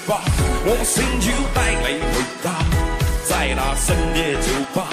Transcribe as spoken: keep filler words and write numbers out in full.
吧，我醒要帶你回家，在那深夜酒吧。